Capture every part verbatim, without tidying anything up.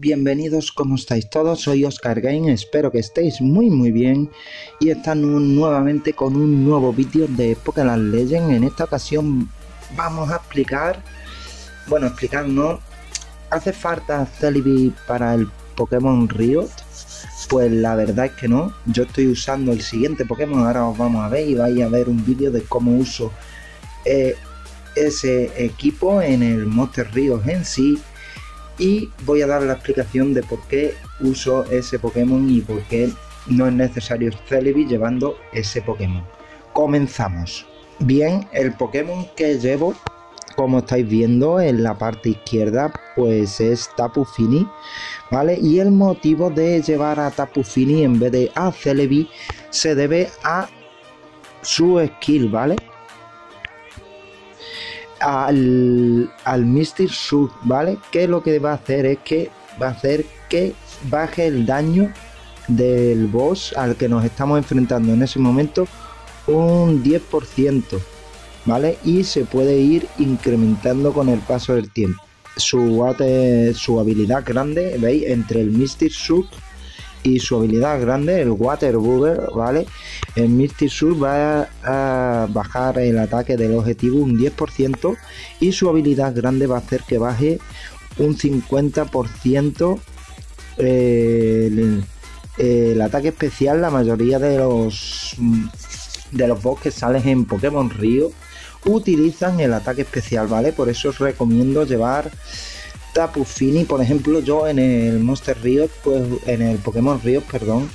Bienvenidos, ¿cómo estáis todos? Soy Oscar Game, espero que estéis muy muy bien y están nuevamente con un nuevo vídeo de Pokémon Legends. En esta ocasión vamos a explicar, bueno, explicar no, ¿hace falta Celebi para el Pokémon Riot? Pues la verdad es que no. Yo estoy usando el siguiente Pokémon, ahora os vamos a ver y vais a ver un vídeo de cómo uso eh, ese equipo en el Monster Riot en sí. Y voy a dar la explicación de por qué uso ese Pokémon y por qué no es necesario Celebi llevando ese Pokémon. Comenzamos. Bien, el Pokémon que llevo, como estáis viendo en la parte izquierda, pues es Tapu Fini, ¿vale? Y el motivo de llevar a Tapu Fini en vez de a Celebi se debe a su skill, ¿vale? Al, al Misty Shock, ¿vale? Que lo que va a hacer es que va a hacer que baje el daño del boss al que nos estamos enfrentando en ese momento un diez por ciento, ¿vale? Y se puede ir incrementando con el paso del tiempo. Su, su habilidad grande, ¿veis? Entre el Misty Shock y su habilidad grande, el Water Booger, ¿vale? El Misty Shock va a, a bajar el ataque del objetivo un diez por ciento y su habilidad grande va a hacer que baje un cincuenta por ciento eh, el, el ataque especial. La mayoría de los de los boss que salen en Pokémon Río utilizan el ataque especial, ¿vale? Por eso os recomiendo llevar Tapu Fini. Por ejemplo, yo en el Monster Riot, pues en el Pokémon Riot, perdón,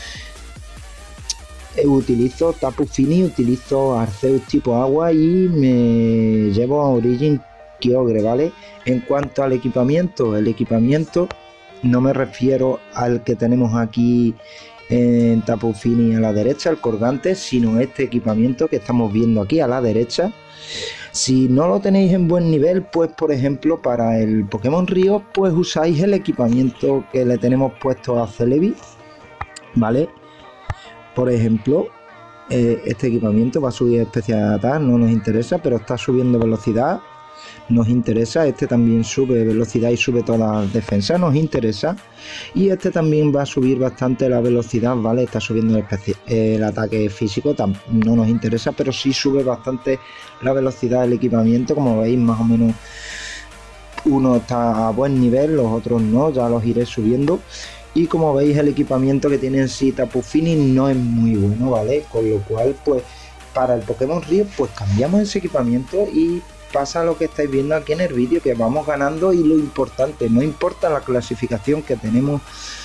utilizo Tapu Fini, utilizo Arceus tipo agua y me llevo a Origin Kyogre, ¿vale? En cuanto al equipamiento, el equipamiento no me refiero al que tenemos aquí en Tapu Fini a la derecha, el colgante, sino este equipamiento que estamos viendo aquí a la derecha. Si no lo tenéis en buen nivel, pues por ejemplo para el Pokémon Río, pues usáis el equipamiento que le tenemos puesto a Celebi, ¿vale? Por ejemplo, eh, este equipamiento va a subir especial de ataque, no nos interesa, pero está subiendo velocidad, nos interesa. Este también sube velocidad y sube toda la defensa, nos interesa. Y este también va a subir bastante la velocidad, ¿vale? Está subiendo el, el ataque físico, no nos interesa, pero sí sube bastante la velocidad del equipamiento. Como veis, más o menos uno está a buen nivel, los otros no, ya los iré subiendo. Y como veis, el equipamiento que tiene en sí Tapu Fini no es muy bueno, ¿vale? Con lo cual, pues para el Pokémon Río, pues cambiamos ese equipamiento y pasa lo que estáis viendo aquí en el vídeo, que vamos ganando. Y lo importante, no importa la clasificación que tenemos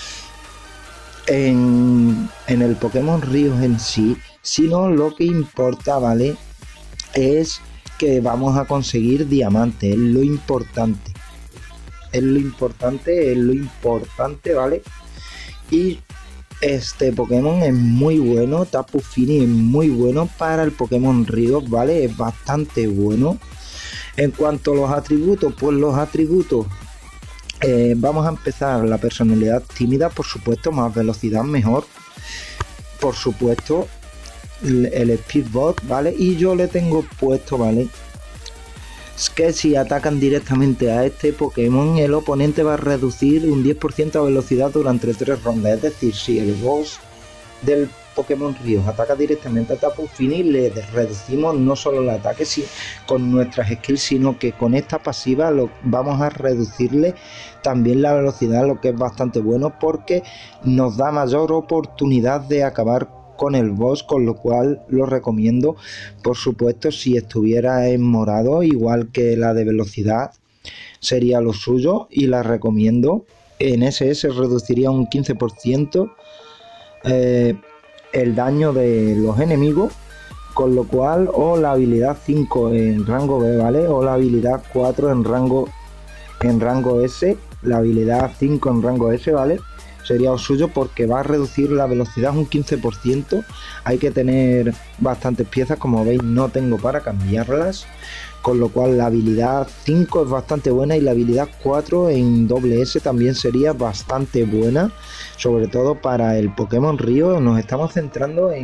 en, en el Pokémon Río en sí, sino lo que importa, ¿vale? Es que vamos a conseguir diamante, es lo importante. Es lo importante, es lo importante, ¿vale? Y este Pokémon es muy bueno, Tapu Fini es muy bueno para el Pokémon Río, ¿vale? Es bastante bueno. En cuanto a los atributos, pues los atributos, eh, vamos a empezar la personalidad tímida, por supuesto, más velocidad mejor, por supuesto, el, el Speedbot, ¿vale? Y yo le tengo puesto, ¿vale? Es que si atacan directamente a este Pokémon, el oponente va a reducir un diez por ciento de velocidad durante tres rondas. Es decir, si el boss del Pokémon Río ataca directamente a Tapu Fini, le reducimos no solo el ataque si, con nuestras skills, sino que con esta pasiva lo, vamos a reducirle también la velocidad, lo que es bastante bueno porque nos da mayor oportunidad de acabar con el boss, con lo cual lo recomiendo. Por supuesto, si estuviera en morado, igual que la de velocidad, sería lo suyo y la recomiendo. En ese se reduciría un quince por ciento eh, el daño de los enemigos, con lo cual, o la habilidad cinco en rango B, ¿vale? O la habilidad cuatro en rango en rango S, la habilidad cinco en rango S, ¿vale? Sería lo suyo porque va a reducir la velocidad un quince por ciento. Hay que tener bastantes piezas, como veis no tengo para cambiarlas, con lo cual la habilidad cinco es bastante buena y la habilidad cuatro en doble S también sería bastante buena, sobre todo para el Pokémon Río. Nos estamos centrando en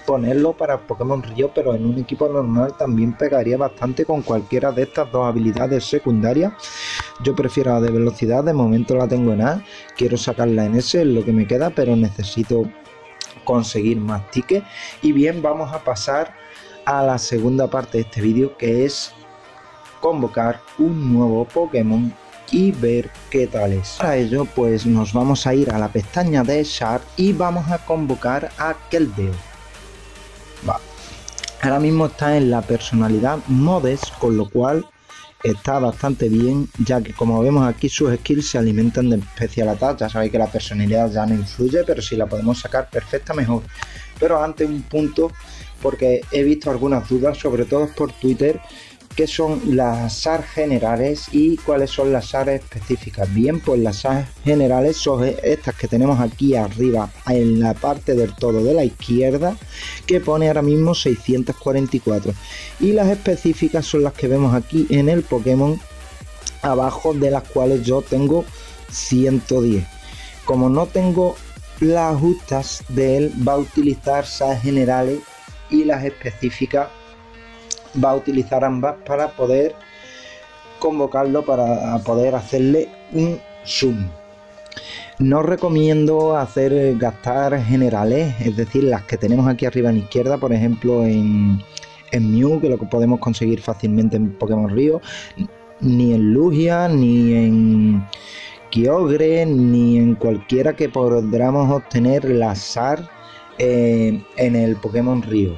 ponerlo para Pokémon Río, pero en un equipo normal también pegaría bastante con cualquiera de estas dos habilidades secundarias. Yo prefiero la de velocidad, de momento la tengo en A, quiero sacarla en S, es lo que me queda, pero necesito conseguir más tickets. Y bien, vamos a pasar a la segunda parte de este vídeo, que es convocar un nuevo Pokémon y ver qué tal es. Para ello, pues nos vamos a ir a la pestaña de Shard y vamos a convocar a Keldeo. Va. Ahora mismo está en la personalidad Modes, con lo cual está bastante bien, ya que como vemos aquí sus skills se alimentan de Special Attack. Ya sabéis que la personalidad ya no influye, pero si la podemos sacar perfecta, mejor. Pero antes un punto, porque he visto algunas dudas, sobre todo por Twitter, qué son las S A R generales y cuáles son las S A R específicas. Bien, pues las S A R generales son estas que tenemos aquí arriba en la parte del todo de la izquierda, que pone ahora mismo seiscientos cuarenta y cuatro, y las específicas son las que vemos aquí en el Pokémon abajo, de las cuales yo tengo ciento diez. Como no tengo las justas de él, va a utilizar S A R generales, y las específicas va a utilizar ambas para poder convocarlo, para poder hacerle un zoom. No recomiendo hacer gastar generales, es decir, las que tenemos aquí arriba en izquierda, por ejemplo en, en Mew, que lo que podemos conseguir fácilmente en Pokémon Río, ni en Lugia, ni en Kyogre, ni en cualquiera que podamos obtener la S A R eh, en el Pokémon Río.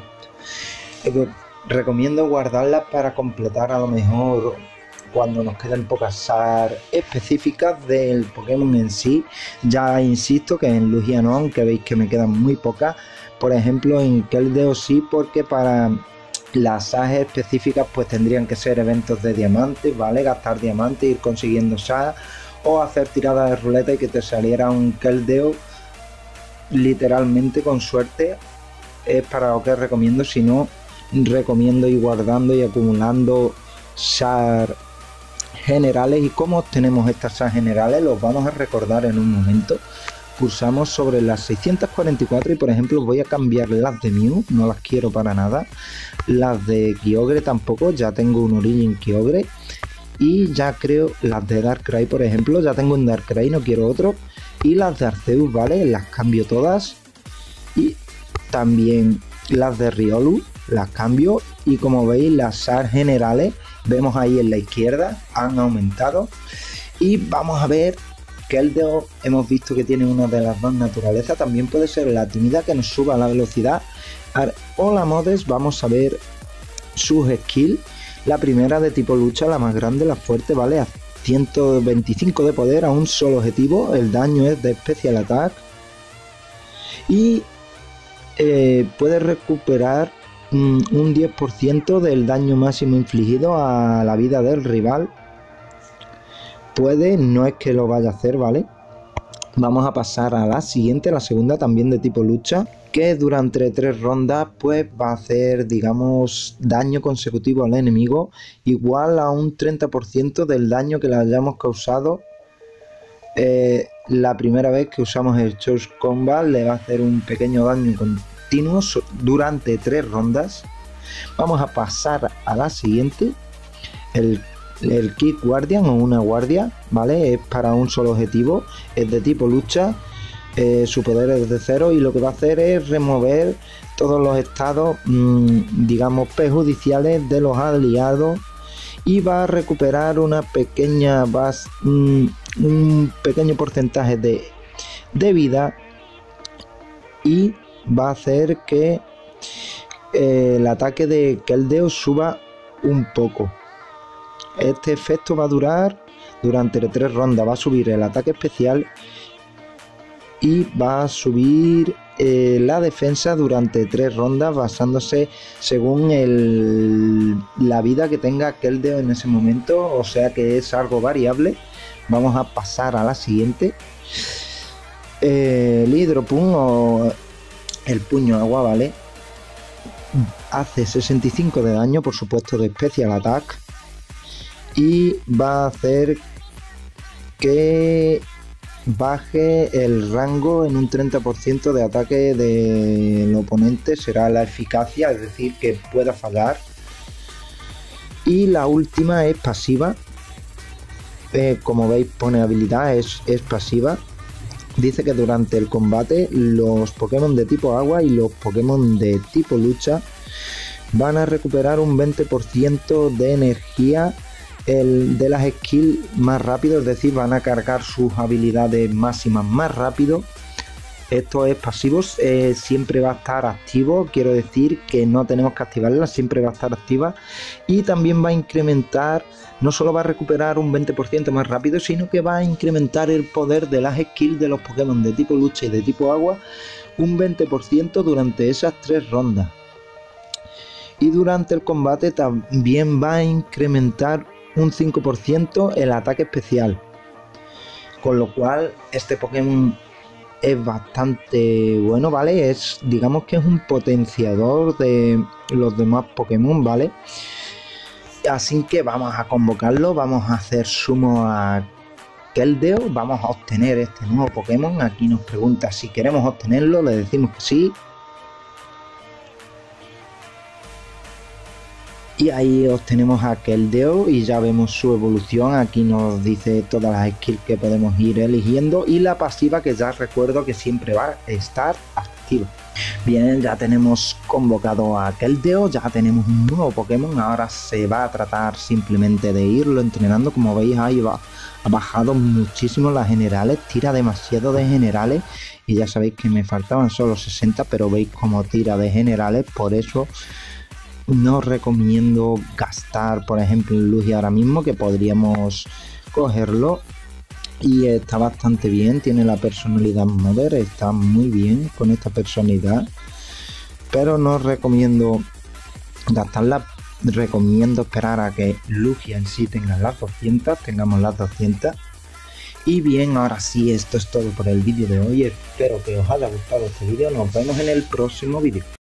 Recomiendo guardarlas para completar a lo mejor cuando nos queden pocas S A R específicas del Pokémon en sí. Ya insisto que en Lugia no, aunque veis que me quedan muy pocas. Por ejemplo en Keldeo sí, porque para las S A R específicas pues tendrían que ser eventos de diamantes, ¿vale? Gastar diamantes, ir consiguiendo S A R, o hacer tiradas de ruleta y que te saliera un Keldeo literalmente con suerte. Es para lo que recomiendo. Si no, recomiendo ir guardando y acumulando S A R generales. ¿Y cómo obtenemos estas S A R generales? Los vamos a recordar en un momento. Pulsamos sobre las seiscientos cuarenta y cuatro y por ejemplo voy a cambiar las de Mew, no las quiero para nada. Las de Kyogre tampoco, ya tengo un Origin Kyogre. Y ya creo las de Darkrai, por ejemplo, ya tengo un Darkrai, no quiero otro. Y las de Arceus, ¿vale? Las cambio todas. Y también las de Riolu las cambio, y como veis las S A R generales, vemos ahí en la izquierda, han aumentado. Y vamos a ver que el de hemos visto que tiene una de las dos naturalezas, también puede ser la tímida, que nos suba la velocidad. Hola Modes, vamos a ver sus skills. La primera de tipo lucha, la más grande, la fuerte, vale, a ciento veinticinco de poder a un solo objetivo, el daño es de Special Attack y eh, puede recuperar un diez por ciento del daño máximo infligido a la vida del rival. Puede, no es que lo vaya a hacer, ¿vale? Vamos a pasar a la siguiente, la segunda, también de tipo lucha, que durante tres rondas pues va a hacer, digamos, daño consecutivo al enemigo igual a un treinta por ciento del daño que le hayamos causado eh, la primera vez que usamos el Choice Combat. Le va a hacer un pequeño daño con durante tres rondas. Vamos a pasar a la siguiente, el, el Kit Guardian o una guardia, ¿vale? Es para un solo objetivo, es de tipo lucha, eh, su poder es de cero y lo que va a hacer es remover todos los estados mmm, digamos perjudiciales de los aliados, y va a recuperar una pequeña base, mmm, un pequeño porcentaje de, de vida, y va a hacer que eh, el ataque de Keldeo suba un poco. Este efecto va a durar durante tres rondas. Va a subir el ataque especial y va a subir eh, la defensa durante tres rondas, basándose según el, la vida que tenga Keldeo en ese momento, o sea que es algo variable. Vamos a pasar a la siguiente. Eh, el Hidropun o el puño agua, ¿vale? Hace sesenta y cinco de daño, por supuesto, de Special Attack, y va a hacer que baje el rango en un treinta por ciento de ataque del oponente, será la eficacia, es decir, que pueda fallar. Y la última es pasiva, eh, como veis pone habilidad, es, es pasiva. Dice que durante el combate los Pokémon de tipo agua y los Pokémon de tipo lucha van a recuperar un veinte por ciento de energía el, de las skills más rápido, es decir, van a cargar sus habilidades máximas más rápido. Esto es pasivo, eh, siempre va a estar activo, quiero decir que no tenemos que activarla, siempre va a estar activa. Y también va a incrementar, no solo va a recuperar un veinte por ciento más rápido, sino que va a incrementar el poder de las skills de los Pokémon de tipo lucha y de tipo agua un veinte por ciento durante esas tres rondas. Y durante el combate también va a incrementar un cinco por ciento el ataque especial. Con lo cual este Pokémon es bastante bueno, ¿vale? Es, digamos que es un potenciador de los demás Pokémon, ¿vale? Así que vamos a convocarlo, vamos a hacer sumo a Keldeo, vamos a obtener este nuevo Pokémon. Aquí nos pregunta si queremos obtenerlo, le decimos que sí. Y ahí obtenemos a Keldeo y ya vemos su evolución. Aquí nos dice todas las skills que podemos ir eligiendo y la pasiva, que ya recuerdo que siempre va a estar activa. Bien, ya tenemos convocado a Keldeo, ya tenemos un nuevo Pokémon. Ahora se va a tratar simplemente de irlo entrenando. Como veis, ahí va, ha bajado muchísimo las generales, tira demasiado de generales y ya sabéis que me faltaban solo sesenta, pero veis cómo tira de generales. Por eso no recomiendo gastar, por ejemplo, en Lugia ahora mismo, que podríamos cogerlo. Y está bastante bien, tiene la personalidad Mother, está muy bien con esta personalidad. Pero no recomiendo gastarla, recomiendo esperar a que Lugia en sí tenga las doscientas, tengamos las doscientas. Y bien, ahora sí, esto es todo por el vídeo de hoy. Espero que os haya gustado este vídeo, nos vemos en el próximo vídeo.